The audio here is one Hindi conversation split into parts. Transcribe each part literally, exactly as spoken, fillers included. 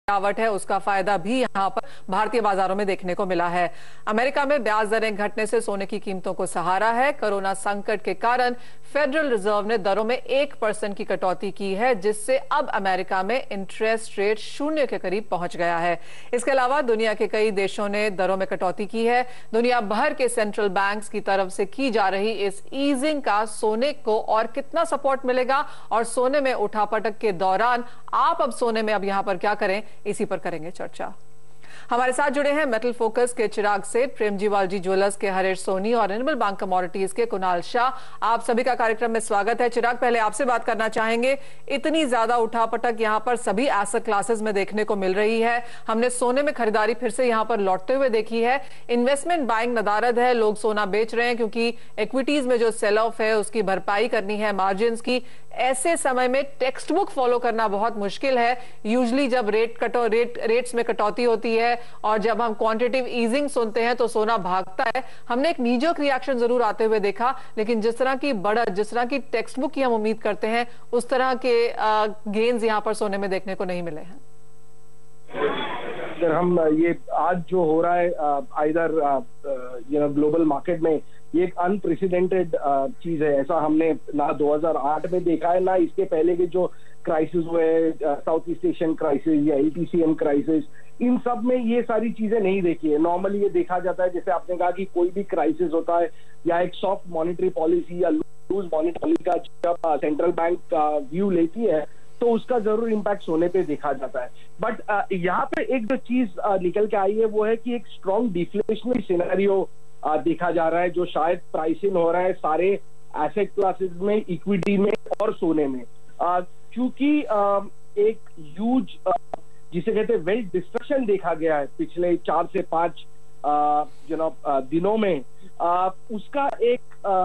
गिरावट है उसका फायदा भी यहां पर भारतीय बाजारों में देखने को मिला है। अमेरिका में ब्याज दरें घटने से सोने की कीमतों को सहारा है। कोरोना संकट के कारण फेडरल रिजर्व ने दरों में एक परसेंट की कटौती की है, जिससे अब अमेरिका में इंटरेस्ट रेट शून्य के करीब पहुंच गया है। इसके अलावा दुनिया के कई देशों ने दरों में कटौती की है। दुनिया भर के सेंट्रल बैंक्स की तरफ से की जा रही इस ईजिंग का सोने को और कितना सपोर्ट मिलेगा और सोने में उठापटक के दौरान आप अब सोने में अब यहां पर क्या करें, इसी पर करेंगे चर्चा। हमारे साथ जुड़े हैं मेटल फोकस के चिराग सेठ, प्रेमजीवाल जी ज्वेलर्स के हरीश सोनी और निर्मल बांग कमोडिटीज के कुणाल शाह। आप सभी का कार्यक्रम में स्वागत है। चिराग, पहले आपसे बात करना चाहेंगे, इतनी ज्यादा उठापटक यहां पर सभी एसेट क्लासेस में देखने को मिल रही है। हमने सोने में खरीदारी फिर से यहां पर लौटते हुए देखी है। इन्वेस्टमेंट बाइंग नदारद है, लोग सोना बेच रहे हैं क्योंकि इक्विटीज में जो सेल ऑफ है उसकी भरपाई करनी है मार्जिन की। ऐसे समय में टेक्स्ट बुक फॉलो करना बहुत मुश्किल है। यूजली जब रेट कटो रेट रेट्स में कटौती होती है और जब हम क्वांटिटेटिव ईजिंग सुनते हैं तो सोना भागता है। हमने एक नीजक रिएक्शन जरूर आते हुए देखा, लेकिन जिस तरह की बढ़त, जिस तरह की टेक्स्ट बुक की हम उम्मीद करते हैं, उस तरह के गेन्स यहां पर सोने में देखने को नहीं मिले हैं। अगर हम ये आज जो हो रहा है either you know global market में, ये एक अनप्रेसिडेंटेड चीज है। ऐसा हमने ना दो हज़ार आठ में देखा है, ना इसके पहले के जो क्राइसिस हुए, साउथ ईस्ट एशियन क्राइसिस या L T C M crisis, इन सब में ये सारी चीजें नहीं देखी है। नॉर्मली ये देखा जाता है, जैसे आपने कहा कि कोई भी क्राइसिस होता है या एक सॉफ्ट मॉनेटरी पॉलिसी या लूज मॉनेटरी पॉलिसी का जब सेंट्रल बैंक का व्यू लेती है तो उसका जरूर इम्पैक्ट सोने पे देखा जाता है। बट यहाँ पे एक जो चीज निकल के आई है वो है कि एक स्ट्रॉन्ग डिफ्लेशनरी सिनेरियो देखा जा रहा है, जो शायद प्राइसिंग हो रहा है सारे एसेट क्लासेस में, इक्विटी में और सोने में। क्योंकि एक ह्यूज जिसे कहते हैं वेल्थ डिस्ट्रक्शन देखा गया है पिछले चार से पांच यू नो दिनों में, आ, उसका एक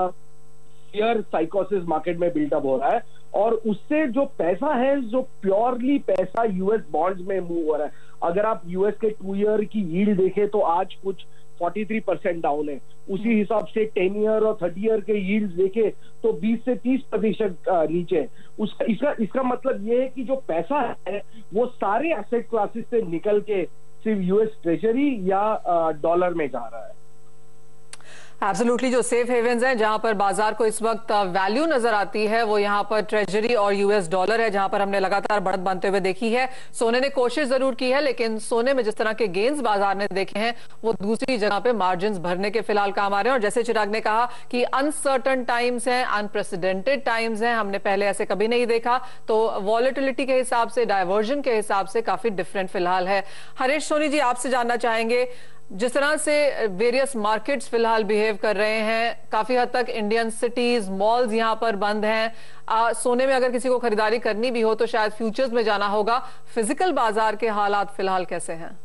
फियर साइकोसिस मार्केट में बिल्डअप हो रहा है और उससे जो पैसा है, जो प्योरली पैसा यूएस बॉन्ड्स में मूव हो रहा है। अगर आप यूएस के टू ईयर की यील्ड देखें तो आज कुछ तैंतालीस परसेंट डाउन है। उसी हिसाब से टेन ईयर और थर्टी ईयर के यील्ड्स देखे तो बीस से तीस प्रतिशत नीचे। उसका इसका इसका मतलब ये है कि जो पैसा है वो सारे एसेट क्लासेस से निकल के सिर्फ यूएस ट्रेजरी या डॉलर में जा रहा है। एब्सोल्युटली, जो सेफ हेवेंस हैं जहां पर बाजार को इस वक्त वैल्यू नजर आती है वो यहां पर ट्रेजरी और यूएस डॉलर है, जहां पर हमने लगातार बढ़त बनते हुए देखी है। सोने ने कोशिश जरूर की है, लेकिन सोने में जिस तरह के गेन्स बाजार ने देखे हैं वो दूसरी जगह पे मार्जिन भरने के फिलहाल काम आ रहे हैं। और जैसे चिराग ने कहा कि अनसर्टन टाइम्स हैं, अनप्रेसिडेंटेड टाइम्स हैं, हमने पहले ऐसे कभी नहीं देखा, तो वॉलेटिलिटी के हिसाब से, डायवर्जन के हिसाब से काफी डिफरेंट फिलहाल है। हरीश सोनी जी, आपसे जानना चाहेंगे, जिस तरह से वेरियस मार्केट्स फिलहाल बिहेव कर रहे हैं, काफी हद तक इंडियन सिटीज, मॉल्स यहां पर बंद हैं। आ, सोने में अगर किसी को खरीदारी करनी भी हो तो शायद फ्यूचर्स में जाना होगा। फिजिकल बाजार के हालात फिलहाल कैसे हैं?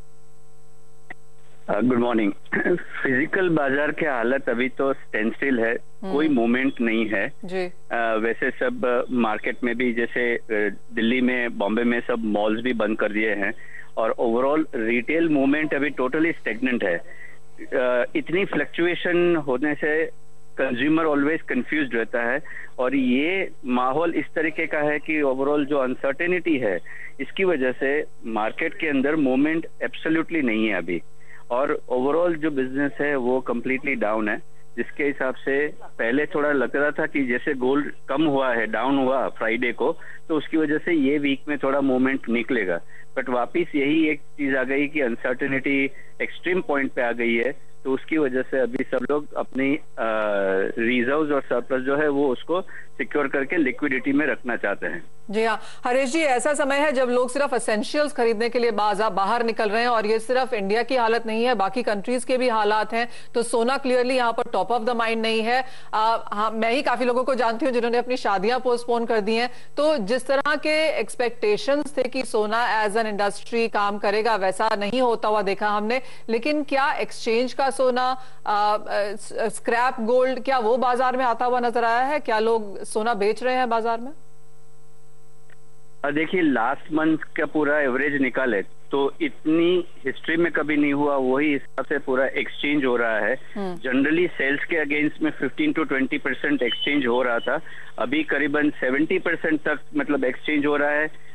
Good morning. फिजिकल बाजार के हालत अभी तो स्टैंड स्टिल है, कोई मूवमेंट नहीं है जी। आ, वैसे सब मार्केट में भी, जैसे दिल्ली में, बॉम्बे में सब मॉल्स भी बंद कर दिए हैं और ओवरऑल रिटेल मूवमेंट अभी टोटली स्टेगनेंट है। uh, इतनी फ्लक्चुएशन होने से कंज्यूमर ऑलवेज कंफ्यूज्ड रहता है और ये माहौल इस तरीके का है कि ओवरऑल जो अनसर्टेनिटी है इसकी वजह से मार्केट के अंदर मूवमेंट एब्सोल्युटली नहीं है अभी, और ओवरऑल जो बिजनेस है वो कम्प्लीटली डाउन है। जिसके हिसाब से पहले थोड़ा लग रहा था कि जैसे गोल्ड कम हुआ है, डाउन हुआ फ्राइडे को, तो उसकी वजह से ये वीक में थोड़ा मूवमेंट निकलेगा। बट वापिस यही एक चीज आ गई कि अनसर्टेनिटी एक्सट्रीम पॉइंट पे आ गई है, तो उसकी वजह से अभी सब लोग अपनी रिजर्व्स और सरप्लस जो है वो उसको सिक्योर करके लिक्विडिटी में रखना चाहते हैं। जी हाँ हरीश जी, ऐसा समय है जब लोग सिर्फ एसेंशियल्स खरीदने के लिए बाजार बाहर निकल रहे हैं और ये सिर्फ इंडिया की हालत नहीं है, बाकी कंट्रीज के भी हालात हैं। तो सोना क्लियरली यहाँ पर टॉप ऑफ द माइंड नहीं है। आ, हाँ, मैं ही काफी लोगों को जानती हूँ जिन्होंने अपनी शादियां पोस्टपोन कर दी हैं। तो जिस तरह के एक्सपेक्टेशंस थे कि सोना एज एन इंडस्ट्री काम करेगा, वैसा नहीं होता हुआ देखा हमने। लेकिन क्या एक्सचेंज का सोना, स्क्रैप गोल्ड, क्या वो बाजार में आता हुआ नजर आया है? क्या लोग सोना बेच रहे हैं बाजार में? देखिए, लास्ट मंथ का पूरा एवरेज निकाले तो इतनी हिस्ट्री में कभी नहीं हुआ, वही हिसाब से पूरा एक्सचेंज हो रहा है। जनरली सेल्स के अगेंस्ट में fifteen to twenty percent exchange हो रहा था, अभी करीबन सेवेंटी परसेंट तक मतलब एक्सचेंज हो रहा है।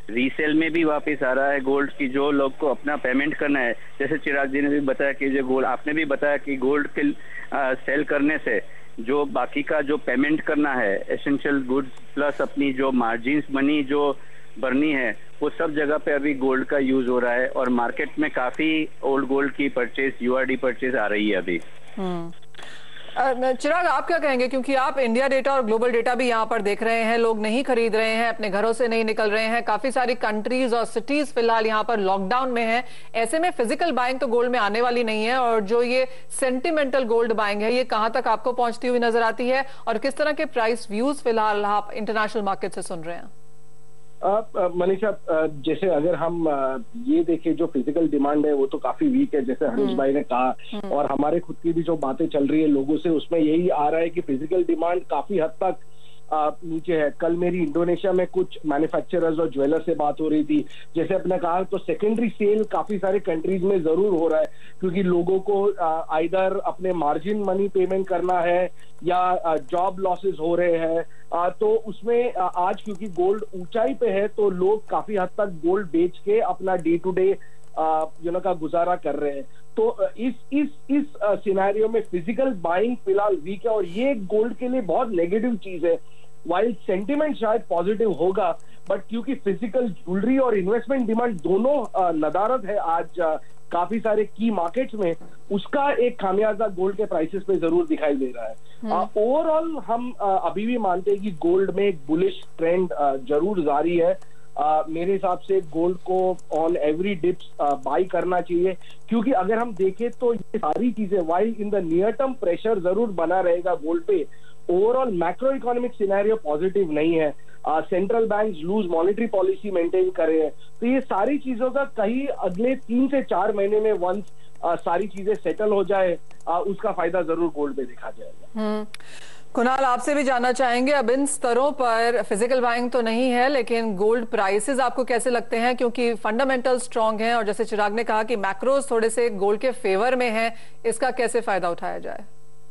रीसेल में भी वापस आ रहा है गोल्ड की, जो लोग को अपना पेमेंट करना है। जैसे चिराग जी ने भी बताया कि जो गोल्ड, आपने भी बताया कि गोल्ड के आ, सेल करने से जो बाकी का जो पेमेंट करना है, एसेंशियल गुड्स प्लस अपनी जो मार्जिन्स मनी जो भरनी है, वो सब जगह पे अभी गोल्ड का यूज हो रहा है और मार्केट में काफी ओल्ड गोल्ड की परचेज, यूआरडी परचेज आ रही है अभी। चिराग, आप क्या कहेंगे, क्योंकि आप इंडिया डेटा और ग्लोबल डेटा भी यहाँ पर देख रहे हैं, लोग नहीं खरीद रहे हैं, अपने घरों से नहीं निकल रहे हैं, काफी सारी कंट्रीज और सिटीज फिलहाल यहाँ पर लॉकडाउन में हैं। ऐसे में फिजिकल बाइंग तो गोल्ड में आने वाली नहीं है, और जो ये सेंटिमेंटल गोल्ड बाइंग है ये कहां तक आपको पहुंचती हुई नजर आती है, और किस तरह के प्राइस व्यूज फिलहाल आप इंटरनेशनल मार्केट से सुन रहे हैं? मनीषा, जैसे अगर हम ये देखें, जो फिजिकल डिमांड है वो तो काफी वीक है, जैसे हरीश भाई ने कहा, और हमारे खुद की भी जो बातें चल रही है लोगों से, उसमें यही आ रहा है कि फिजिकल डिमांड काफी हद तक नीचे है। कल मेरी इंडोनेशिया में कुछ मैन्युफैक्चरर्स और ज्वेलर्स से बात हो रही थी, जैसे अपने कहा तो सेकेंडरी सेल काफी सारे कंट्रीज में जरूर हो रहा है, क्योंकि लोगों को आइदर अपने मार्जिन मनी पेमेंट करना है या जॉब लॉसेस हो रहे हैं, तो उसमें आज क्योंकि गोल्ड ऊंचाई पे है तो लोग काफी हद तक गोल्ड बेच के अपना day to day you know का गुजारा कर रहे हैं। तो इस इस इस सिनेरियो में फिजिकल बाइंग फिलहाल वीक है, और ये गोल्ड के लिए बहुत नेगेटिव चीज है। वाइल सेंटिमेंट शायद पॉजिटिव होगा, बट क्योंकि फिजिकल ज्वेलरी और इन्वेस्टमेंट डिमांड दोनों नदारद है आज काफी सारे की मार्केट्स में, उसका एक खामियाजा गोल्ड के प्राइसेस पे जरूर दिखाई दे रहा है। ओवरऑल हम अभी भी मानते हैं कि गोल्ड में एक बुलिश ट्रेंड जरूर जारी है। Uh, मेरे हिसाब से गोल्ड को ऑन एवरी डिप्स बाई करना चाहिए, क्योंकि अगर हम देखें तो ये सारी चीजें while in the near term pressure जरूर बना रहेगा गोल्ड पे, overall macro economic scenario positive नहीं है। Central bank loose monetary policy maintain कर रहे हैं, तो ये सारी चीजों का कहीं अगले तीन से चार महीने में वंस uh, सारी चीजें सेटल हो जाए, uh, उसका फायदा जरूर गोल्ड पे दिखा जाएगा। कुणाल, आपसे भी जानना चाहेंगे, अब इन स्तरों पर फिजिकल बाइंग तो नहीं है, लेकिन गोल्ड प्राइसेस आपको कैसे लगते हैं, क्योंकि फंडामेंटल स्ट्रांग हैं और जैसे चिराग ने कहा कि मैक्रोस थोड़े से गोल्ड के फेवर में हैं, इसका कैसे फायदा उठाया जाए?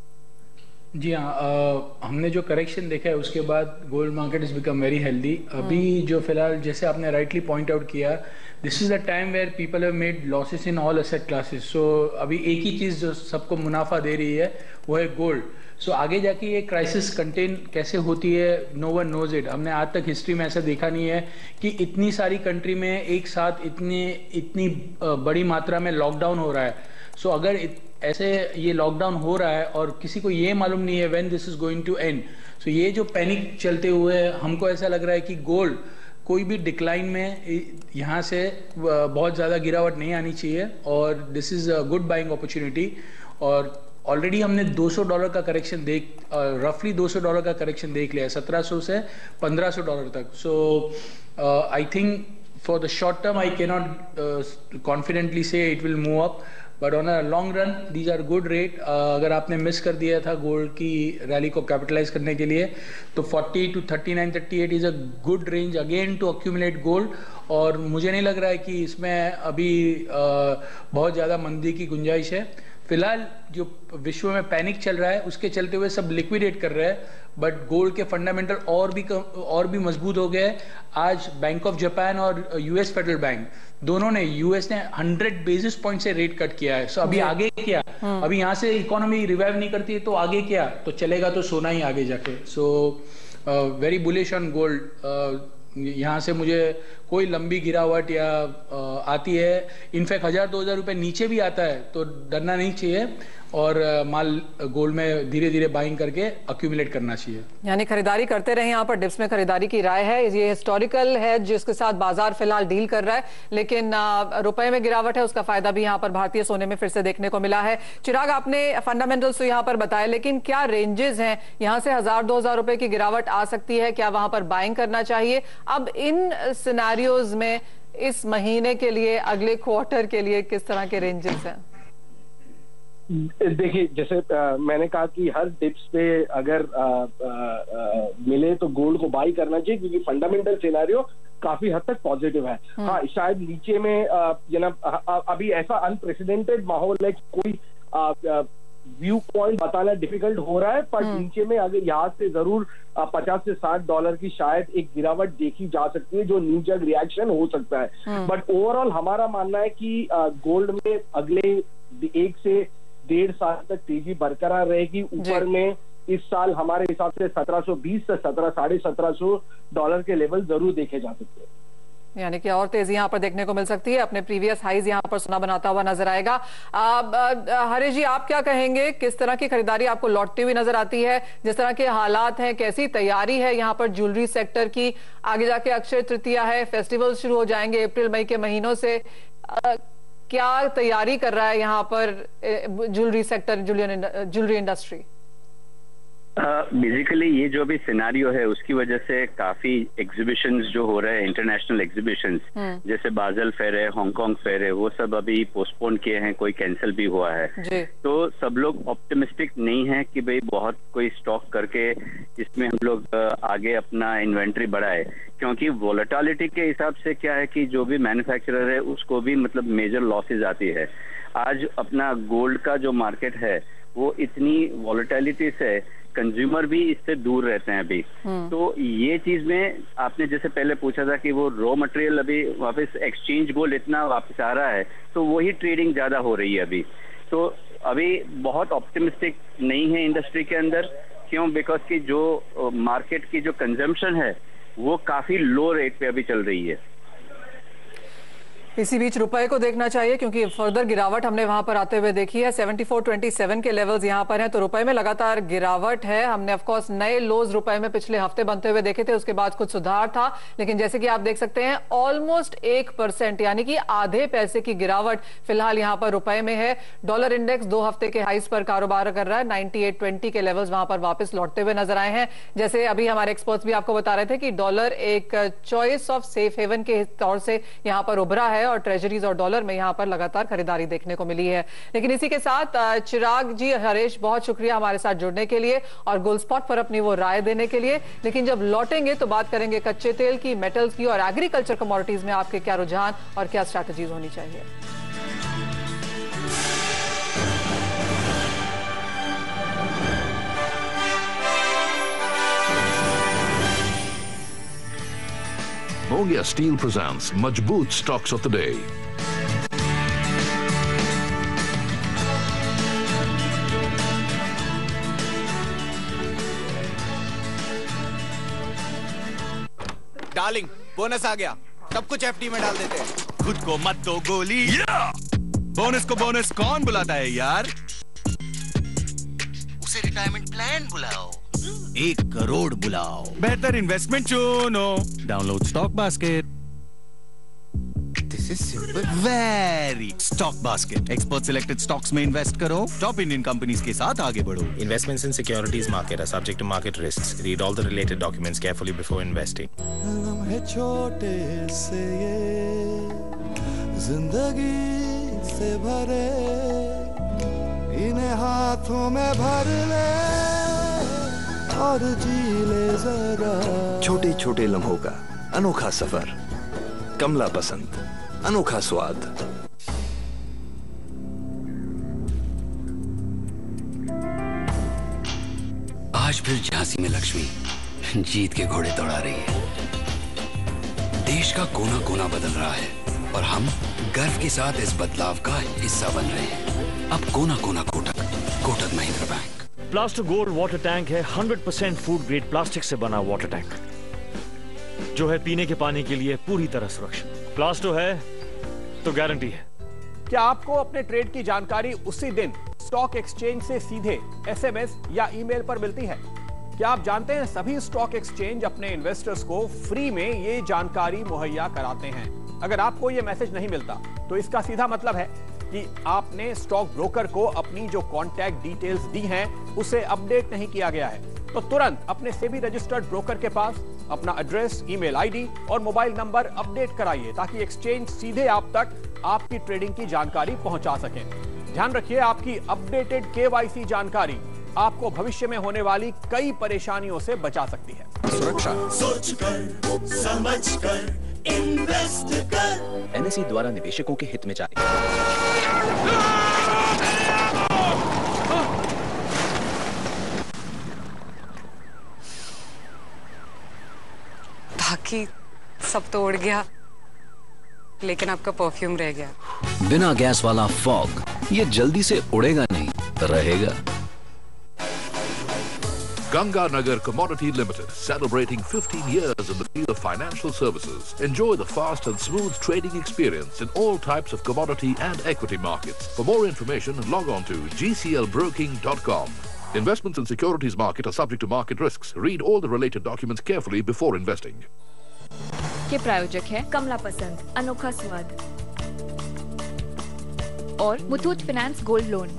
जी हाँ, हमने जो करेक्शन देखा है उसके बाद gold market is become very healthy. अभी जो फिलहाल जैसे आपने राइटली पॉइंट आउट किया, this is the time where people have made losses in all asset classes. So अभी एक ही चीज़ जो सबको मुनाफा दे रही है वो है गोल्ड। सो so, आगे जाके ये क्राइसिस कंटेन कैसे होती है, नो वन नोज इट। हमने आज तक हिस्ट्री में ऐसा देखा नहीं है कि इतनी सारी कंट्री में एक साथ इतनी इतनी बड़ी मात्रा में लॉकडाउन हो रहा है। सो so, अगर इत, ऐसे ये लॉकडाउन हो रहा है और किसी को ये मालूम नहीं है when this is going to end, so ये जो पैनिक चलते हुए हमको ऐसा लग रहा है कि गोल्ड कोई भी डिक्लाइन में यहाँ से बहुत ज़्यादा गिरावट नहीं आनी चाहिए, और this is a good buying opportunity. और ऑलरेडी हमने दो सौ डॉलर का करेक्शन देख रफली दो सौ डॉलर का करेक्शन देख लिया है, सत्रह सौ से पंद्रह सौ डॉलर तक। So I think for the short term I can not confidently say it will move up, but on a long run these are good rate. अगर आपने मिस कर दिया था गोल्ड की रैली को कैपिटलाइज करने के लिए, तो forty two thirty nine thirty eight is a good range again to accumulate gold. और मुझे नहीं लग रहा है कि इसमें अभी uh, बहुत ज़्यादा मंदी की गुंजाइश है। फिलहाल जो विश्व में पैनिक चल रहा है उसके चलते हुए सब लिक्विडेट कर रहे हैं, बट गोल्ड के फंडामेंटल और भी और भी मजबूत हो गए। आज बैंक ऑफ जापान और यूएस फेडरल बैंक दोनों ने, यूएस ने हंड्रेड बेसिस पॉइंट से रेट कट किया है। सो so, अभी आगे क्या, अभी यहाँ से इकोनॉमी रिवाइव नहीं करती है तो आगे क्या, तो चलेगा तो सोना ही आगे जाके। So very bullish on gold. यहाँ से मुझे कोई लंबी गिरावट या आ, आती है, इनफैक्ट हजार दो हजार रुपये नीचे भी आता है तो डरना नहीं चाहिए, और माल गोल्ड में धीरे धीरे बाइंग करके अक्यूमुलेट करना चाहिए। यानी खरीदारी करते रहे, यहाँ पर डिप्स में खरीदारी की राय है। ये हिस्टोरिकल है जिसके साथ बाजार फिलहाल डील कर रहा है, लेकिन रुपए में गिरावट है, उसका फायदा भी यहाँ पर भारतीय सोने में फिर से देखने को मिला है। चिराग, आपने फंडामेंटल्स तो यहाँ पर बताए, लेकिन क्या रेंजेस हैं यहाँ से हजार दो हजार रुपए की गिरावट आ सकती है, क्या वहां पर बाइंग करना चाहिए? अब इन सिनेरियोज में इस महीने के लिए, अगले क्वार्टर के लिए किस तरह के रेंजेस हैं? देखिए, जैसे आ, मैंने कहा कि हर डिप्स पे अगर आ, आ, आ, मिले तो गोल्ड को बाई करना चाहिए, क्योंकि फंडामेंटल सिनेरियो काफी हद तक पॉजिटिव है। हाँ, शायद नीचे में यू नो अभी ऐसा अनप्रेसिडेंटेड माहौल है कि कोई व्यू पॉइंट बताना डिफिकल्ट हो रहा है, पर नीचे में अगर यहाँ से जरूर पचास से साठ डॉलर की शायद एक गिरावट देखी जा सकती है, जो न्यू जग रिएक्शन हो सकता है। बट ओवरऑल हमारा मानना है कि गोल्ड में अगले एक से डेढ़ साल तक तेजी बरकरार रहेगी। ऊपर में इस साल हमारे हिसाब से सत्रह सौ बीस से सत्रह साढ़े सत्रह सौ डॉलर के लेवल जरूर देखे जा सकते हैं, यानी कि और तेजी यहां पर देखने को मिल सकती है। अपने प्रीवियस हाईज यहां पर सोना बनाता हुआ नजर आएगा। हरीश जी, आप क्या कहेंगे, किस तरह की खरीदारी आपको लौटती हुई नजर आती है? जिस तरह के हालात हैं, कैसी तैयारी है यहां पर ज्वेलरी सेक्टर की? आगे जाके अक्षय तृतीया है, फेस्टिवल शुरू हो जाएंगे अप्रैल मई के महीनों से। आ, क्या तैयारी कर रहा है यहाँ पर jewellery sector, jewellery industry? Basically uh, ये जो भी सिनारियो है उसकी वजह से काफी एग्जीबिशंस जो हो रहे हैं, इंटरनेशनल एग्जीबिशंस जैसे बाजल फेयर है, हांगकांग फेयर है, वो सब अभी पोस्टपोन किए हैं, कोई कैंसिल भी हुआ है। तो सब लोग ऑप्टिमिस्टिक नहीं है कि भाई बहुत कोई स्टॉक करके इसमें हम लोग आगे अपना इन्वेंट्री बढ़ाए, क्योंकि वोलेटिलिटी के हिसाब से क्या है कि जो भी मैन्युफैक्चरर है उसको भी मतलब मेजर लॉसेज आती है। आज अपना गोल्ड का जो मार्केट है वो इतनी वोलेटिलिटी से कंज्यूमर भी इससे दूर रहते हैं अभी। तो ये चीज में आपने जैसे पहले पूछा था कि वो रॉ मटेरियल अभी वापस एक्सचेंज गोल्ड इतना वापस आ रहा है, तो वही ट्रेडिंग ज्यादा हो रही है अभी। तो अभी बहुत ऑप्टिमिस्टिक नहीं है इंडस्ट्री के अंदर। क्यों? बिकॉज की जो मार्केट की जो कंजम्पशन है वो काफी लो रेट पे अभी चल रही है। इसी बीच रुपए को देखना चाहिए, क्योंकि फर्दर गिरावट हमने वहां पर आते हुए देखी है। चौहत्तर सत्ताईस के लेवल्स यहां पर हैं, तो रुपए में लगातार गिरावट है। हमने ऑफ कोर्स नए लोज रुपए में पिछले हफ्ते बनते हुए देखे थे, उसके बाद कुछ सुधार था, लेकिन जैसे कि आप देख सकते हैं ऑलमोस्ट एक परसेंट यानी कि आधे पैसे की गिरावट फिलहाल यहां पर रुपए में है। डॉलर इंडेक्स दो हफ्ते के हाइस पर कारोबार कर रहा है, नाइनटी एट ट्वेंटी के लेवल्स वहां पर वापस लौटते हुए नजर आए हैं। जैसे अभी हमारे एक्सपर्ट्स भी आपको बता रहे थे कि डॉलर एक चॉइस ऑफ सेफ हेवन के तौर से यहां पर उभरा है और ट्रेजरीज और डॉलर में यहां पर लगातार खरीदारी देखने को मिली है। लेकिन इसी के साथ चिराग जी, हरेश, बहुत शुक्रिया हमारे साथ जुड़ने के लिए और गोल्ड स्पॉट पर अपनी वो राय देने के लिए। लेकिन जब लौटेंगे तो बात करेंगे कच्चे तेल की, मेटल्स की और एग्रीकल्चर कमोडिटीज में आपके क्या रुझान और क्या स्ट्रैटेजीज होनी चाहिए। Mogia Steel presents Majboot Stocks of the Day. Darling, bonus आ गया, सब कुछ एफडी में डाल देते हैं। खुद को मत दो गोली। yeah! बोनस को बोनस कौन बुलाता है यार? उसे रिटायरमेंट प्लान बुलाओ, एक करोड़ बुलाओ, बेहतर इन्वेस्टमेंट चुनो। Download stock basket. This is simple, very stock basket. Expert selected stocks में इन्वेस्ट करो, टॉप इंडियन कंपनीज के साथ आगे बढ़ो। Investments in securities market are subject to market risks. Read all the related documents carefully before investing. लम्हे छोटे से ये जिंदगी से भरे, इन्हें हाथों में भर ले और जी ले जरा। छोटे छोटे लम्हों का अनोखा सफर, कमला पसंद, अनोखा स्वाद। आज फिर झांसी में लक्ष्मी जीत के घोड़े दौड़ा रही है। देश का कोना कोना बदल रहा है और हम गर्व के साथ इस बदलाव का हिस्सा बन रहे हैं। अब कोना कोना Kotak, Kotak Mahindra Bank. Plaster gold water tank है hundred percent food grade plastic से बना वाटर टैंक, जो है पीने के पानी के लिए पूरी तरह सुरक्षित। प्लास्टो है तो गारंटी है। क्या आपको अपने ट्रेड की जानकारी उसी दिन स्टॉक एक्सचेंज से सीधे एसएमएस या ईमेल पर मिलती है? क्या आप जानते हैं सभी स्टॉक एक्सचेंज अपने इन्वेस्टर्स को फ्री में ये जानकारी मुहैया कराते हैं? अगर आपको ये मैसेज नहीं मिलता तो इसका सीधा मतलब है कि आपने स्टॉक ब्रोकर को अपनी जो कॉन्टैक्ट डिटेल्स दी हैं उसे अपडेट नहीं किया गया है। तो तुरंत अपने सेबी रजिस्टर्ड ब्रोकर के पास अपना एड्रेस, ईमेल आईडी और मोबाइल नंबर अपडेट कराइए, ताकि एक्सचेंज सीधे आप तक आपकी ट्रेडिंग की जानकारी पहुंचा सके। ध्यान रखिए, आपकी अपडेटेड केवाईसी जानकारी आपको भविष्य में होने वाली कई परेशानियों से बचा सकती है। सुरक्षा सोच कर, समझ कर, इन्वेस्ट कर। एनएसई द्वारा निवेशकों के हित में जारी। कि सब तो उड़ गया, लेकिन आपका परफ्यूम रह गया। बिना गैस वाला फॉग ये जल्दी से उड़ेगा नहीं, रहेगा। Ganganagar Commodity Limited, celebrating fifteen years in the field of financial services. Enjoy the fast and smooth trading experience in all types of commodity and equity markets. For more information, log on to g c l broking dot com. Investments in securities market are subject to market risks. Read all the related documents carefully before investing. के प्रायोजक है कमला पसंद, अनोखा स्वाद और मुथूट फाइनेंस गोल्ड लोन।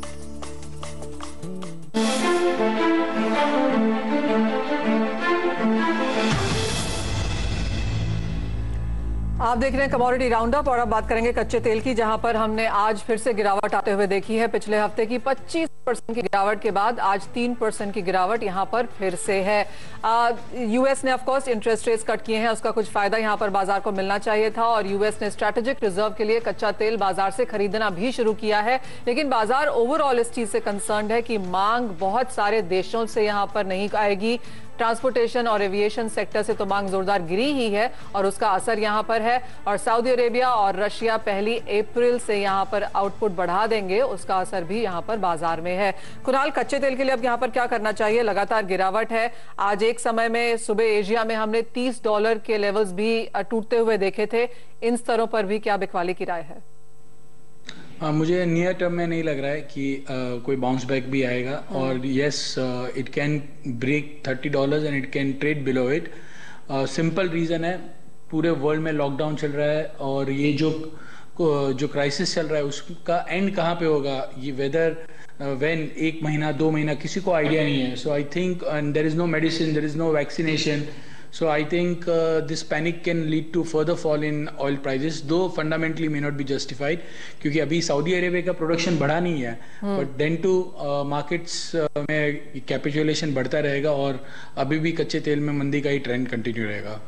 आप देख रहे हैं कमोडिटी राउंडअप और अब बात करेंगे कच्चे तेल की, जहां पर हमने आज फिर से गिरावट आते हुए देखी है। पिछले हफ्ते की पच्चीस परसेंट की गिरावट के बाद आज तीन परसेंट की गिरावट यहां पर फिर से है। यूएस ने of course interest rates cut किए हैं, उसका कुछ फायदा यहां पर बाजार को मिलना चाहिए था और यूएस ने स्ट्रैटेजिक रिजर्व के लिए कच्चा तेल बाजार से खरीदना भी शुरू किया है। लेकिन बाजार ओवरऑल इस चीज से कंसर्न्ड है कि मांग बहुत सारे देशों से यहां पर नहीं आएगी। ट्रांसपोर्टेशन और एविएशन सेक्टर से तो मांग जोरदार गिरी ही है और उसका असर यहां पर है। और सऊदी अरेबिया और रशिया पहली अप्रैल से यहां पर आउटपुट बढ़ा देंगे, उसका असर भी यहां पर बाजार में है। कुणाल, कच्चे तेल के लिए अब यहां पर क्या करना चाहिए? लगातार गिरावट है। आज एक समय में सुबह एशिया में हमने तीस डॉलर के लेवल्स भी टूटते हुए देखे थे। इन स्तरों पर भी क्या बिकवाली की राय है? Uh, मुझे नियर टर्म में नहीं लग रहा है कि uh, कोई बाउंस बैक भी आएगा और yes it can break thirty dollars and it can trade below it. Simple reason है, पूरे वर्ल्ड में लॉकडाउन चल रहा है और ये जो जो क्राइसिस चल रहा है उसका एंड कहाँ पे होगा, ये वेदर व्हेन एक महीना दो महीना किसी को आइडिया नहीं है। So I think and there is no medicine, there is no vaccination. So I think uh, this panic can lead to further fall in oil prices, though fundamentally may not be justified, क्योंकि अभी सऊदी अरेबिया का प्रोडक्शन बढ़ा नहीं है, but then to मार्केट्स में कैपिचुलेशन बढ़ता रहेगा और अभी भी कच्चे तेल में मंदी का ही ट्रेंड कंटिन्यू रहेगा।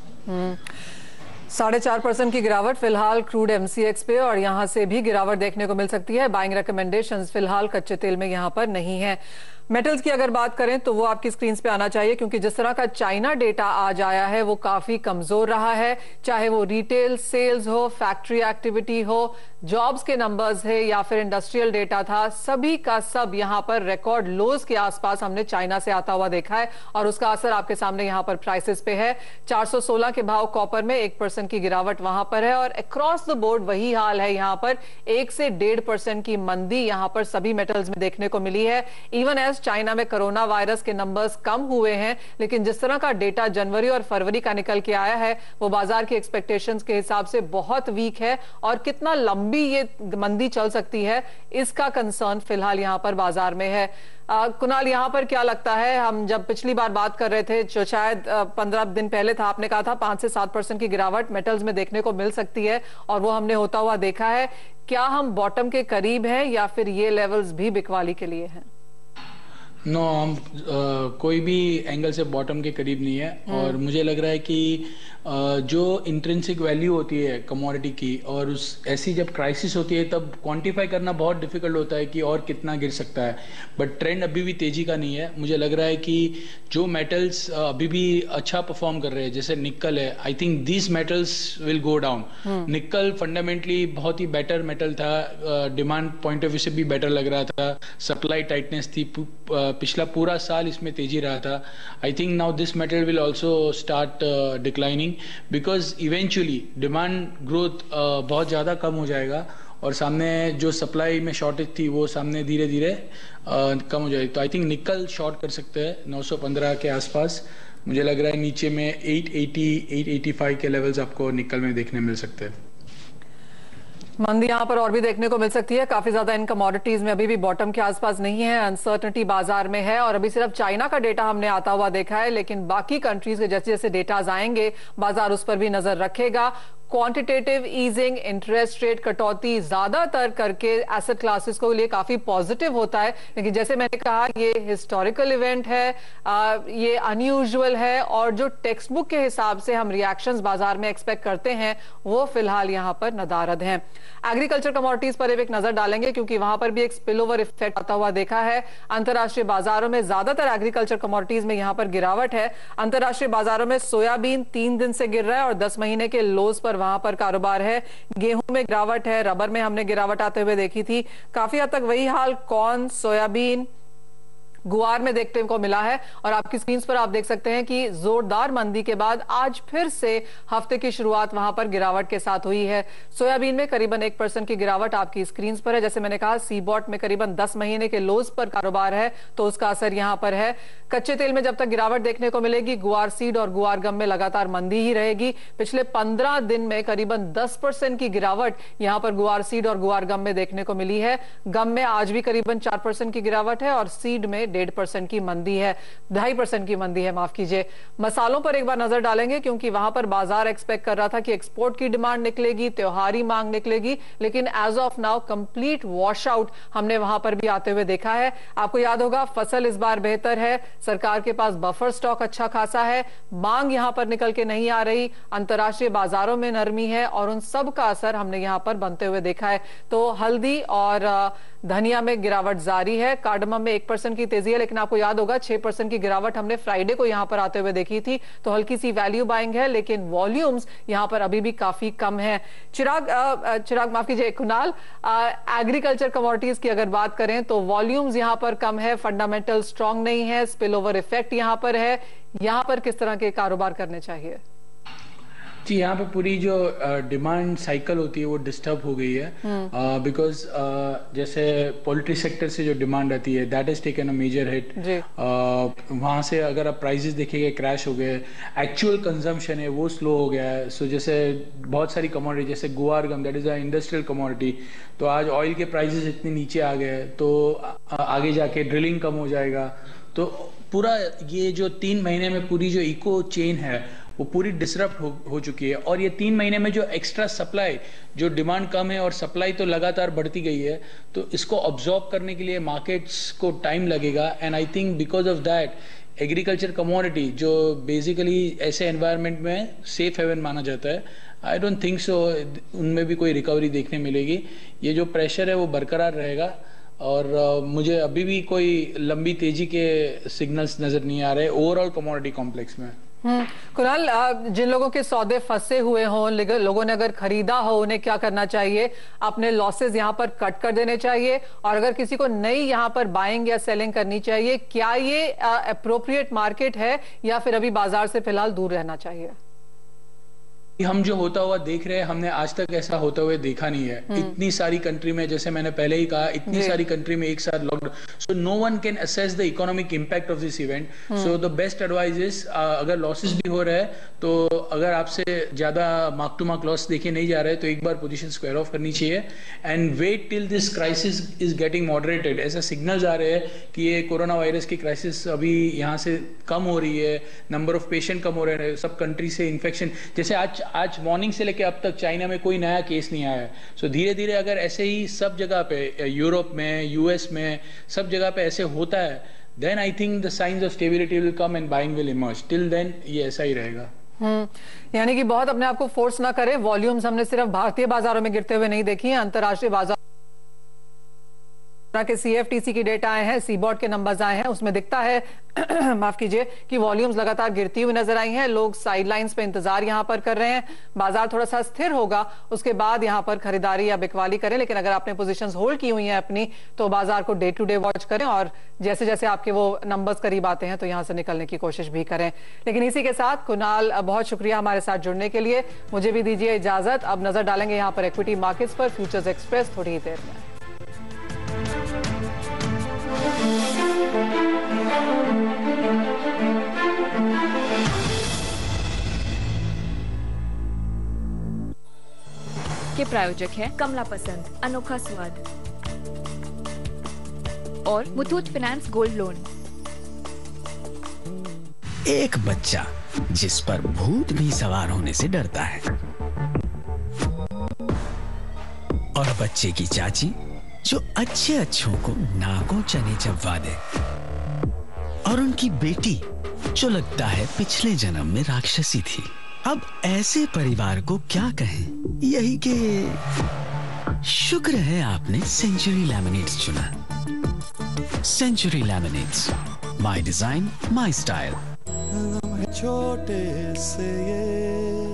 साढ़े चार परसेंट की गिरावट फिलहाल क्रूड एमसीएक्स पे और यहां से भी गिरावट देखने को मिल सकती है। बाइंग रिकमेंडेशंस फिलहाल कच्चे तेल में यहां पर नहीं है। मेटल्स की अगर बात करें तो वो आपकी स्क्रीन पे आना चाहिए, क्योंकि जिस तरह का चाइना डेटा आज आया है वो काफी कमजोर रहा है। चाहे वो रिटेल सेल्स हो, फैक्ट्री एक्टिविटी हो, जॉब्स के नंबर्स है या फिर इंडस्ट्रियल डेटा था, सभी का सब यहां पर रिकॉर्ड लोज के आसपास हमने चाइना से आता हुआ देखा है और उसका असर आपके सामने यहां पर प्राइसेस पे है। चार सौ सोलह के भाव कॉपर में एक परसेंट की गिरावट वहां पर है और अक्रॉस द बोर्ड वही हाल है। यहां पर एक से डेढ़ परसेंट की मंदी यहां पर सभी मेटल्स में देखने को मिली है। इवन एज चाइना में कोरोना वायरस के नंबर्स कम हुए हैं, लेकिन जिस तरह का डेटा जनवरी और फरवरी का निकल के आया है वो बाजार की एक्सपेक्टेशंस के हिसाब से बहुत वीक है और कितना लंबी ये मंदी चल सकती है इसका कंसर्न फिलहाल यहां पर बाजार में है। आ, कुणाल, यहां पर क्या लगता है, हम जब पिछली बार बात कर रहे थे जो शायद पंद्रह दिन पहले था, आपने कहा था पांच से सात परसेंट की गिरावट मेटल्स में देखने को मिल सकती है और वो हमने होता हुआ देखा है। क्या हम बॉटम के करीब हैं या फिर ये लेवल्स भी बिकवाली के लिए हैं? नो no, हम uh, कोई भी एंगल से बॉटम के करीब नहीं है और मुझे लग रहा है कि uh, जो इंट्रिंसिक वैल्यू होती है कमोडिटी की और उस ऐसी जब क्राइसिस होती है तब क्वांटिफाई करना बहुत डिफिकल्ट होता है कि और कितना गिर सकता है, बट ट्रेंड अभी भी तेजी का नहीं है। मुझे लग रहा है कि जो मेटल्स uh, अभी भी अच्छा परफॉर्म कर रहे हैं जैसे निकल है, I think these metals will go down. Nickel fundamentally बहुत ही बेटर मेटल था, डिमांड पॉइंट ऑफ व्यू से भी बेटर लग रहा था, सप्लाई टाइटनेस थी, पिछला पूरा साल इसमें तेजी रहा था। I think now this metal will also start declining because eventually demand growth बहुत ज़्यादा कम हो जाएगा और सामने जो सप्लाई में शॉर्टेज थी वो सामने धीरे धीरे कम हो जाएगी। तो आई थिंक निकल शॉर्ट कर सकते हैं नौ सौ पंद्रह के आसपास। मुझे लग रहा है नीचे में आठ सौ अस्सी, आठ सौ पचासी के लेवल्स आपको निकल में देखने मिल सकते हैं। मंदी यहां पर और भी देखने को मिल सकती है। काफी ज्यादा इन कमोडिटीज में अभी भी बॉटम के आसपास नहीं है, अनसर्टनिटी बाजार में है और अभी सिर्फ चाइना का डेटा हमने आता हुआ देखा है, लेकिन बाकी कंट्रीज के जैसे जैसे डेटाज आएंगे बाजार उस पर भी नजर रखेगा। क्वांटिटेटिव ईजिंग, इंटरेस्ट रेट कटौती ज्यादातर करके एसेट क्लासेस को लिए काफी पॉजिटिव होता है, लेकिन जैसे मैंने कहा ये हिस्टोरिकल इवेंट है, आ, ये अनयूजुअल है और जो टेक्स्ट बुक के हिसाब से हम रिएक्शंस बाजार में एक्सपेक्ट करते हैं वो फिलहाल यहां पर नदारद हैं। एग्रीकल्चर कमोडिटीज पर एक नजर डालेंगे क्योंकि वहां पर भी एक स्पिल ओवर इफेक्ट आता हुआ देखा है। अंतरराष्ट्रीय बाजारों में ज्यादातर एग्रीकल्चर कमोडिटीज में यहां पर गिरावट है। अंतरराष्ट्रीय बाजारों में सोयाबीन तीन दिन से गिर रहा है और दस महीने के लोज पर वहां पर कारोबार है। गेहूं में गिरावट है, रबर में हमने गिरावट आते हुए देखी थी। काफी हद तक वही हाल कॉर्न, सोयाबीन, गुआर में देखने को मिला है और आपकी स्क्रीन पर आप देख सकते हैं कि जोरदार मंदी के बाद आज फिर से हफ्ते की शुरुआत वहां पर गिरावट के साथ हुई है। सोयाबीन में करीबन एक परसेंट की गिरावट आपकी स्क्रीन पर है। जैसे मैंने कहा सीबॉट में करीबन दस महीने के लोज पर कारोबार है तो उसका असर यहां पर है। कच्चे तेल में जब तक गिरावट देखने को मिलेगी, गुआर सीड और गुआर गम में लगातार मंदी ही रहेगी। पिछले पंद्रह दिन में करीबन दस परसेंट की गिरावट यहां पर गुआर सीड और गुआर गम में देखने को मिली है। गम में आज भी करीबन चार परसेंट की गिरावट है और सीड में डेढ़ परसेंट की मंदी है, ढाई परसेंट की मंदी है, माफ कीजिए। मसालों पर एक बार नजर डालेंगे क्योंकि वहां पर बाजार एक्सपेक्ट कर रहा था कि एक्सपोर्ट की डिमांड निकलेगी, त्योहारी मांग निकलेगी, लेकिन as of now complete wash out हमने वहां पर भी आते हुए देखा है। आपको याद होगा फसल इस बार बेहतर है, सरकार के पास बफर स्टॉक अच्छा खासा है, मांग यहां पर निकल के नहीं आ रही, अंतरराष्ट्रीय बाजारों में नरमी है और उन सब का असर हमने यहां पर बनते हुए देखा है। तो हल्दी और धनिया में गिरावट जारी है, कार्डमम में एक परसेंट की तेजी है, लेकिन आपको याद होगा छह परसेंट की गिरावट हमने फ्राइडे को यहां पर आते हुए देखी थी। तो हल्की सी वैल्यू बाइंग है लेकिन वॉल्यूम्स यहां पर अभी भी काफी कम है। चिराग चिराग माफ कीजिए कुणाल, एग्रीकल्चर कमोडिटीज की अगर बात करें तो वॉल्यूम्स यहां पर कम है, फंडामेंटल स्ट्रांग नहीं है, स्पिल ओवर इफेक्ट यहां पर है। यहां पर किस तरह के कारोबार करने चाहिए? जी, यहाँ पे पूरी जो डिमांड साइकिल होती है वो डिस्टर्ब हो गई है बिकॉज uh, uh, जैसे पोल्ट्री सेक्टर से जो डिमांड आती है that is taken a major hit. वहाँ से अगर आप प्राइसेस देखेंगे क्रैश हो गए, एक्चुअल कंजम्पशन है वो स्लो हो गया है। सो so, जैसे बहुत सारी कमोडिटी जैसे guar gum that is a industrial commodity, तो आज ऑयल के प्राइसेस इतने नीचे आ गए तो आगे जाके ड्रिलिंग कम हो जाएगा। तो पूरा ये जो तीन महीने में पूरी जो इको चेन है वो पूरी डिसरप्ट हो, हो चुकी है और ये तीन महीने में जो एक्स्ट्रा सप्लाई, जो डिमांड कम है और सप्लाई तो लगातार बढ़ती गई है, तो इसको ऑब्जॉर्ब करने के लिए मार्केट्स को टाइम लगेगा। And I think because of that agriculture commodity जो बेसिकली ऐसे एनवायरनमेंट में सेफ हेवन माना जाता है, आई डोंट थिंक सो उनमें भी कोई रिकवरी देखने मिलेगी। ये जो प्रेशर है वो बरकरार रहेगा और uh, मुझे अभी भी कोई लंबी तेजी के सिग्नल्स नजर नहीं आ रहे ओवरऑल कमोडिटी कॉम्प्लेक्स में। हम्म कुणाल, जिन लोगों के सौदे फंसे हुए हों, लोगों ने अगर खरीदा हो, उन्हें क्या करना चाहिए? अपने लॉसेस यहां पर कट कर देने चाहिए और अगर किसी को नई यहां पर बाइंग या सेलिंग करनी चाहिए, क्या ये अप्रोप्रिएट मार्केट है या फिर अभी बाजार से फिलहाल दूर रहना चाहिए? हम जो होता हुआ देख रहे हैं, हमने आज तक ऐसा होते हुए देखा नहीं है। इतनी सारी कंट्री में, जैसे मैंने पहले ही कहा, इतनी सारी कंट्री में एक साथ lockdown, so no one can assess the economic impact of this event. So the best advice is, अगर लॉसेस भी हो रहा है तो अगर आपसे ज्यादा मार्क टू मार्क लॉस देखे नहीं जा रहे तो एक बार पोजीशन स्क्वायर ऑफ करनी चाहिए and wait till this crisis is getting moderated. ऐसा सिग्नल्स आ रहे हैं कि ये कोरोना वायरस की क्राइसिस अभी यहाँ से कम हो रही है, नंबर ऑफ पेशेंट कम हो रहे हैं, सब कंट्री से इन्फेक्शन, जैसे आज आज मॉर्निंग से लेकर अब तक चाइना में कोई नया केस नहीं आया है। सो धीरे धीरे अगर ऐसे ही सब जगह पे, यूरोप में, यूएस में, सब जगह पे ऐसे होता है, then I think the science of stability will come and buying will emerge. Till then ये ऐसा ही रहेगा। हम्म यानी कि बहुत अपने आप को फोर्स ना करें। वॉल्यूम्स हमने सिर्फ भारतीय बाजारों में गिरते हुए नहीं देखी है, अंतरराष्ट्रीय बाजार के सीएफटीसी की डेटा आए हैं, सीबॉट के नंबर्स आए हैं, उसमें दिखता है माफ कीजिए कि वॉल्यूम्स लगातार गिरती हुई नजर आई हैं। लोग साइडलाइंस पे इंतजार यहां पर कर रहे हैं। बाजार थोड़ा सा स्थिर होगा, उसके बाद यहां पर खरीदारी या बिकवाली करें, लेकिन अगर आपने पोजीशंस होल्ड की हुई हैं अपनी, तो बाजार को डे टू डे वॉच करें और जैसे जैसे आपके वो नंबर्स करीब आते हैं तो यहां से निकलने की कोशिश भी करें। लेकिन इसी के साथ कुणाल, बहुत शुक्रिया हमारे साथ जुड़ने के लिए। मुझे भी दीजिए इजाजत। अब नजर डालेंगे यहां पर इक्विटी मार्केट्स पर, फ्यूचर्स एक्सप्रेस थोड़ी ही देर में। के प्रायोजक है कमला पसंद, अनोखा स्वाद और मुथूट फाइनेंस गोल्ड लोन। एक बच्चा जिस पर भूत भी सवार होने से डरता है, और बच्चे की चाची जो अच्छे अच्छों को नाकों चने चबवा दे, और उनकी बेटी जो लगता है पिछले जन्म में राक्षसी थी। अब ऐसे परिवार को क्या कहें, यही कि शुक्र है आपने सेंचुरी लैमिनेट्स चुना। Century Laminates, my design my style. छोटे से ये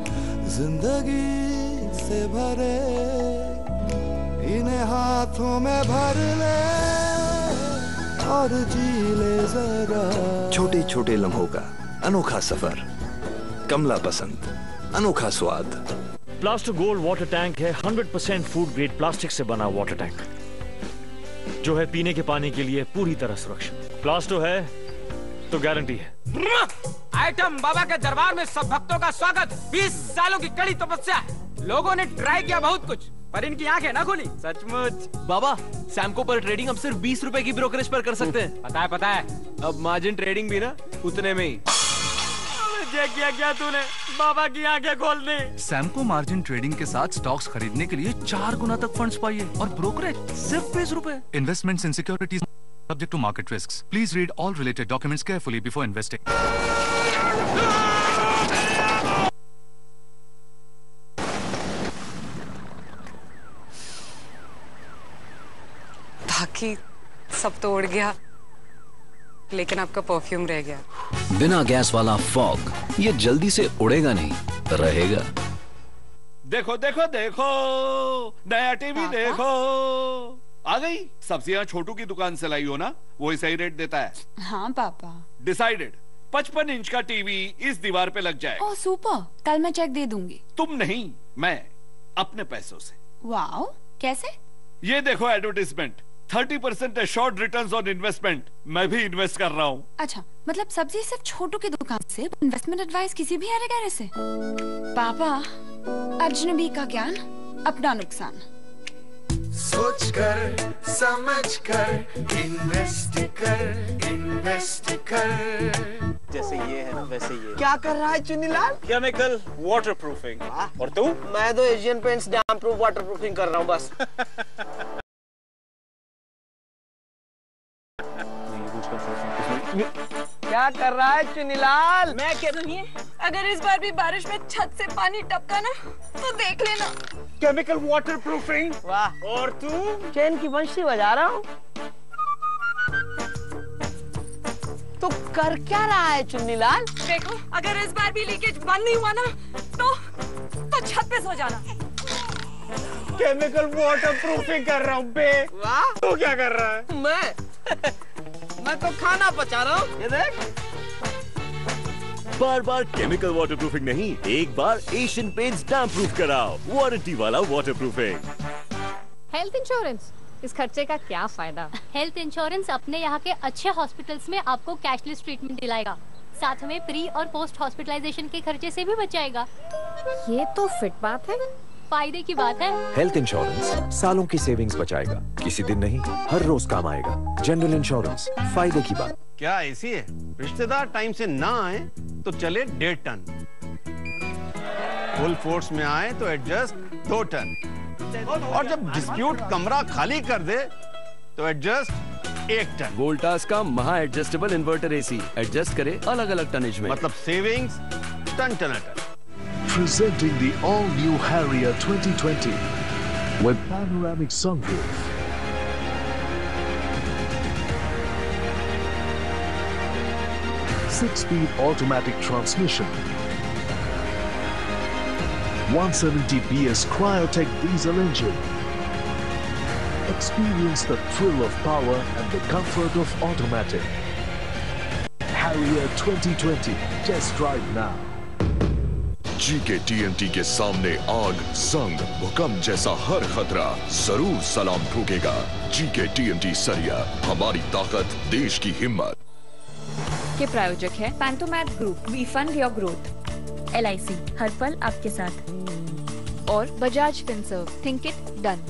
जिंदगी से भरे, इन्हें हाथों में भर ले और जी ले जरा। छोटे छोटे लम्हों का अनोखा सफर, कमला पसंद, अनोखा स्वाद। प्लास्टो गोल्ड वाटर टैंक है hundred percent food grade plastic से बना वाटर टैंक, जो है पीने के पानी के लिए पूरी तरह सुरक्षित। प्लास्टो है तो गारंटी है। आइटम बाबा के दरबार में सब भक्तों का स्वागत। बीस सालों की कड़ी तपस्या, लोगों ने ट्राई किया बहुत कुछ, पर इनकी आंखें ना खुली। सचमुच बाबा, सैमको पर ट्रेडिंग अब सिर्फ बीस रुपए की ब्रोकरेज पर कर सकते हैं। पता है पता है। अब मार्जिन ट्रेडिंग भी ना उतने में ही। ये किया क्या तूने, बाबा की आंखें खोल दी। सैमको मार्जिन ट्रेडिंग के साथ स्टॉक्स खरीदने के लिए चार गुना तक फंड्स पाइए और ब्रोकरेज सिर्फ बीस रुपए। Investments in securities subject to market risks. Please read all related documents carefully before investing. बाकी सब तो उड़ गया, लेकिन आपका परफ्यूम रह गया। बिना गैस वाला फॉग ये जल्दी से उड़ेगा नहीं, रहेगा। देखो देखो देखो, नया टीवी देखो। आ गई। सब्जियां छोटू की दुकान से लाई हो ना, वही सही रेट देता है। हाँ पापा। डिसाइडेड। पचपन इंच का टीवी इस दीवार पे लग जाएगा। ओह सुपर, कल मैं चेक दे दूंगी। तुम नहीं, मैं अपने पैसों से। वाओ, कैसे? ये देखो advertisement, thirty percent assured returns on investment. मैं भी इन्वेस्ट कर रहा हूँ। अच्छा, मतलब सब्जी सिर्फ छोटू की दुकान से, इन्वेस्टमेंट एडवाइस किसी भी हरे गहरे से। पापा, अजनबी का ज्ञान, अपना नुकसान। सोच कर समझ कर इन्वेस्ट कर, इन्वेस्ट कर। जैसे ये है ना वैसे ये। क्या कर रहा है चुन्नीलाल? Chemical water proofing. और तू? मैं तो Asian Paints damp proof waterproofing कर रहा हूँ बस। क्या कर रहा है चुन्नीलाल? मैं क्या नहीं, अगर इस बार भी बारिश में छत से पानी टपका ना तो देख लेना। Chemical waterproofing. वाह। और तू? चैन की बंशी बजा रहा हूँ। तो कर क्या रहा है चुन्नीलाल? देखो, अगर इस बार भी लीकेज बंद नहीं हुआ ना तो तो छत पे सो जाना। केमिकल वाटर प्रूफिंग कर रहा हूँ बे। वाह। तू क्या कर रहा है? मैं मैं तो खाना पचा रहा हूँ। ये देख। बार बार केमिकल वाटर प्रूफिंग नहीं, एक बार एशियन पेंट्स डैम प्रूफ कराओ, वारंटी वाला वाटर प्रूफिंग। हेल्थ इंश्योरेंस, इस खर्चे का क्या फायदा? हेल्थ इंश्योरेंस अपने यहाँ के अच्छे हॉस्पिटल्स में आपको कैशलेस ट्रीटमेंट दिलाएगा, साथ में प्री और पोस्ट हॉस्पिटलाइजेशन के खर्चे से भी बचाएगा। ये तो फिट बात है, फायदे की बात है। हेल्थ इंश्योरेंस सालों की सेविंग्स बचाएगा, किसी दिन नहीं हर रोज काम आएगा। जनरल इंश्योरेंस, फायदे की बात। क्या ऐसी है? रिश्तेदार टाइम से ना आए तो चले डेढ़ टन, फुल फोर्स में आए तो एडजस्ट दो टन, और जब डिस्प्यूट कमरा खाली कर दे तो एडजस्ट एक टन। वोल्टास का महा एडजस्टेबल इन्वर्टर एसी, एडजस्ट करे अलग अलग टनेज में, मतलब savings ton ton ton. Presenting the all-new Harrier twenty twenty with panoramic sunroof, six-speed automatic transmission, one hundred seventy P S Cryotech diesel engine. Experience the thrill of power and the comfort of automatic. Harrier twenty twenty. Test drive now. G K T N T के सामने आग, संग, भूकंप जैसा हर खतरा जरूर सलाम ठोकेगा। जी के टी एन टी सरिया, हमारी ताकत, देश की हिम्मत। के प्रायोजक है Pantomath Group, we fund your growth, L I C हर पल आपके साथ, और Bajaj Finserv, think it done.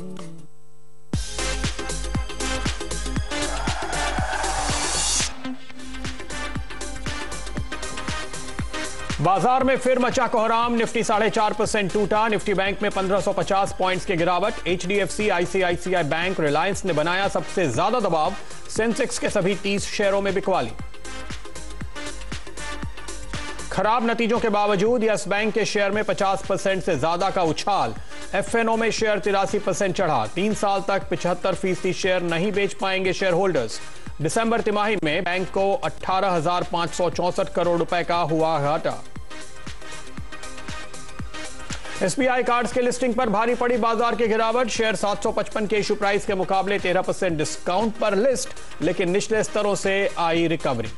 बाजार में फिर मचा कोहराम, निफ्टी साढ़े चार परसेंट टूटा। निफ्टी बैंक में पंद्रह सौ पचास पॉइंट्स की गिरावट। एचडीएफसी, आईसीआईसीआई बैंक, रिलायंस ने बनाया सबसे ज्यादा दबाव। सेंसेक्स के सभी तीस शेयरों में बिकवाली। खराब नतीजों के बावजूद यस बैंक के शेयर में पचास परसेंट से ज्यादा का उछाल। एफएनओ में शेयर तिरासी परसेंट चढ़ा। तीन साल तक पिछहत्तर फीसदी शेयर नहीं बेच पाएंगे शेयर होल्डर्स। दिसंबर तिमाही में बैंक को अठारह हजार पांच सौ चौसठ करोड़ रुपए का हुआ घाटा। एसबीआई कार्ड्स के लिस्टिंग पर भारी पड़ी बाजार की गिरावट। शेयर सात सौ पचपन के इशू प्राइस के मुकाबले तेरह परसेंट डिस्काउंट पर लिस्ट, लेकिन निचले स्तरों से आई रिकवरी।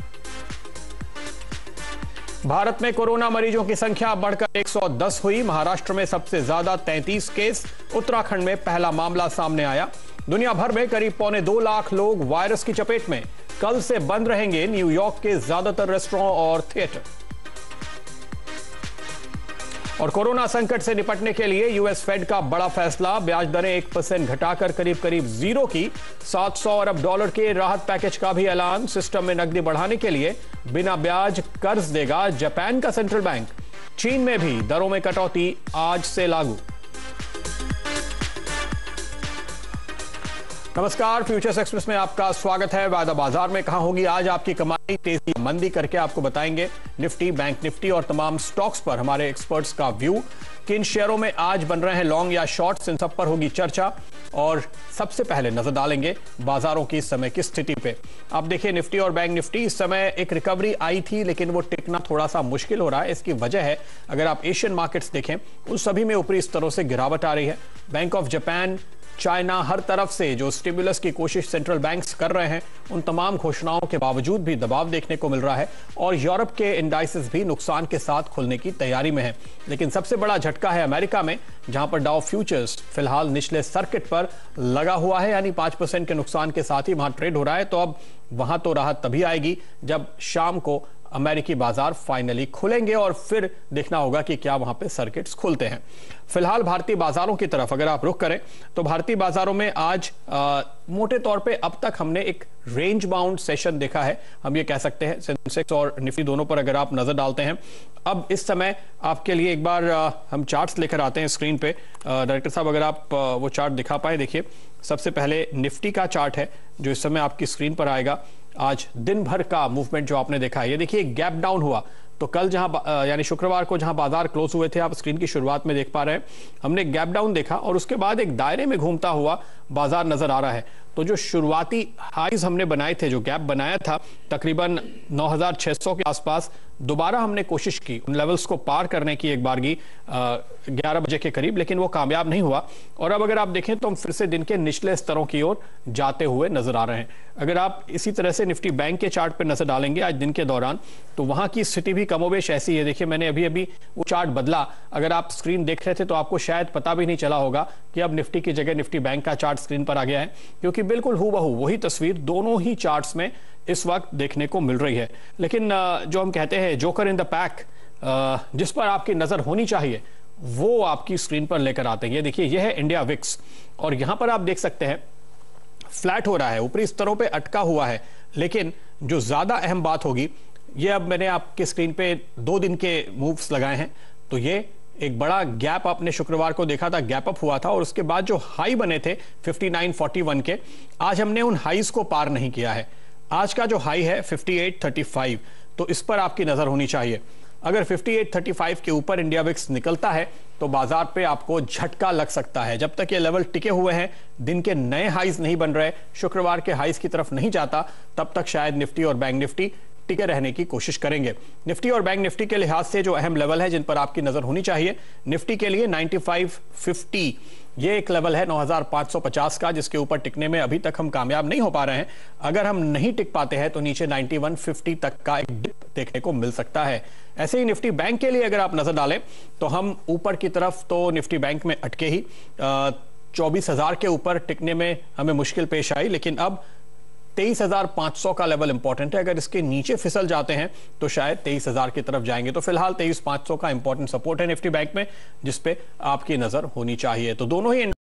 भारत में कोरोना मरीजों की संख्या बढ़कर एक सौ दस हुई। महाराष्ट्र में सबसे ज्यादा तैंतीस केस। उत्तराखंड में पहला मामला सामने आया। दुनिया भर में करीब पौने दो लाख लोग वायरस की चपेट में। कल से बंद रहेंगे न्यूयॉर्क के ज्यादातर रेस्टोरेंट और थिएटर। और कोरोना संकट से निपटने के लिए यूएस फेड का बड़ा फैसला। ब्याज दरें एक परसेंट घटाकर करीब करीब जीरो की। सात सौ अरब डॉलर के राहत पैकेज का भी ऐलान। सिस्टम में नकदी बढ़ाने के लिए बिना ब्याज कर्ज देगा जापान का सेंट्रल बैंक। चीन में भी दरों में कटौती आज से लागू। नमस्कार, फ्यूचर्स एक्सप्रेस में आपका स्वागत है। वायदा बाजार में कहां होगी आज आपकी कमाई, तेजी मंदी करके आपको बताएंगे निफ्टी, बैंक निफ्टी और तमाम स्टॉक्स पर हमारे एक्सपर्ट्स का व्यू। किन शेयरों में आज बन रहे हैं लॉन्ग या शॉर्ट्स, इन सब पर होगी चर्चा। और सबसे पहले नजर डालेंगे बाजारों की इस समय की स्थिति पे। आप देखिए निफ्टी और बैंक निफ्टी इस समय एक रिकवरी आई थी, लेकिन वो टिकना थोड़ा सा मुश्किल हो रहा है। इसकी वजह है, अगर आप एशियन मार्केट्स देखें उन सभी में ऊपरी स्तरों से गिरावट आ रही है। बैंक ऑफ जापान, चाइना, हर तरफ से जो स्टिमुलस की कोशिश सेंट्रल बैंक्स कर रहे हैं, उन तमाम घोषणाओं के बावजूद भी दबाव देखने को मिल रहा है। और यूरोप के इंडाइसेस भी नुकसान के साथ खुलने की तैयारी में है। लेकिन सबसे बड़ा झटका है अमेरिका में, जहां पर डाउ फ्यूचर्स फिलहाल निचले सर्किट पर लगा हुआ है, यानी पांच परसेंट के नुकसान के साथ ही वहां ट्रेड हो रहा है। तो अब वहां तो राहत तभी आएगी जब शाम को अमेरिकी बाजार फाइनली खुलेंगे और फिर देखना होगा कि क्या वहां पे सर्किट्स खुलते हैं। फिलहाल भारतीय बाजारों की तरफ अगर आप रुख करें तो भारतीय बाजारों में आज आ, मोटे तौर पे अब तक हमने एक रेंज बाउंड सेशन देखा है, हम ये कह सकते हैं। सेंसेक्स और निफ्टी दोनों पर अगर आप नजर डालते हैं, अब इस समय आपके लिए एक बार आ, हम चार्ट्स लेकर आते हैं स्क्रीन पे। डायरेक्टर साहब अगर आप आ, वो चार्ट दिखा पाए, देखिए सबसे पहले निफ्टी का चार्ट है जो इस समय आपकी स्क्रीन पर आएगा। आज दिन भर का मूवमेंट जो आपने देखा है, ये देखिए गैप डाउन हुआ। तो कल जहां यानी शुक्रवार को जहां बाजार क्लोज हुए थे, आप स्क्रीन की शुरुआत में देख पा रहे हैं, हमने गैप डाउन देखा और उसके बाद एक दायरे में घूमता हुआ बाजार नजर आ रहा है। तो जो शुरुआती हाईज हमने बनाए थे, जो गैप बनाया था तकरीबन नौ हजार छह सौ के आसपास, दोबारा हमने कोशिश की उन लेवल्स को पार करने की एक बारगी ग्यारह बजे के करीब, लेकिन वो कामयाब नहीं हुआ। और अब अगर आप देखें तो हम फिर से दिन के निचले स्तरों की ओर जाते हुए नजर आ रहे हैं। अगर आप इसी तरह से निफ्टी बैंक के चार्ट पर नजर डालेंगे आज दिन के दौरान, तो वहां की स्थिति भी कमोबेश ऐसी है। देखिए मैंने अभी अभी वो चार्ट बदला, अगर आप स्क्रीन देख रहे थे तो आपको शायद पता भी नहीं चला होगा कि अब निफ्टी की जगह निफ्टी बैंक का चार्ट स्क्रीन पर आ गया है, क्योंकि बिल्कुल हूबहू वही तस्वीर दोनों ही चार्ट्स में इस वक्त देखने को मिल रही है। लेकिन जो हम कहते हैं जोकर इन द पैक, जिस पर आपकी नजर होनी चाहिए वो आपकी स्क्रीन पर लेकर आते हैं। ये देखिए, यह है इंडिया विक्स और यहां पर आप देख सकते हैं फ्लैट हो रहा है, ऊपरी स्तरों पे अटका हुआ है। लेकिन जो ज्यादा अहम बात होगी, ये अब मैंने आपके स्क्रीन पे दो दिन के मूव्स लगाए हैं। तो ये एक बड़ा गैप आपने शुक्रवार को देखा था, गैप अप हुआ था और उसके बाद जो हाई बने थे उनसठ इकतालीस के, आज हमने उन हाईज को पार नहीं किया है। आज का जो हाई है अट्ठावन पैंतीस, तो इस पर आपकी नजर होनी चाहिए। अगर अट्ठावन पैंतीस के ऊपर इंडिया विक्स निकलता है तो बाजार पे आपको झटका लग सकता है। जब तक ये लेवल टिके हुए हैं, दिन के नए हाईज नहीं बन रहे, शुक्रवार के हाईज की तरफ नहीं जाता, तब तक शायद निफ्टी और बैंक निफ्टी टिके रहने की कोशिश करेंगे। निफ्टी और बैंक निफ्टी के लिहाज से जो अहम लेवल है जिन पर आपकी नजर होनी चाहिए, निफ्टी के लिए पचानवे पचास, ये एक लेवल है नौ हजार पांच सौ पचास का, जिसके ऊपर टिकने में अभी तक हम कामयाब नहीं हो पा रहे हैं। अगर हम नहीं टिक पाते हैं तो नीचे इक्यानवे पचास तक का एक डिप देखने को मिल सकता है। ऐसे ही निफ्टी बैंक के लिए अगर आप नजर डालें तो हम ऊपर की तरफ तो निफ्टी बैंक में अटके ही, चौबीस हजार के ऊपर टिकने में हमें मुश्किल पेश आई, लेकिन अब तेईस हजार पांच सौ का लेवल इंपॉर्टेंट है। अगर इसके नीचे फिसल जाते हैं तो शायद तेईस हजार की तरफ जाएंगे। तो फिलहाल तेईस पांच सौ का इंपॉर्टेंट सपोर्ट है निफ्टी बैंक में, जिसपे आपकी नजर होनी चाहिए। तो दोनों ही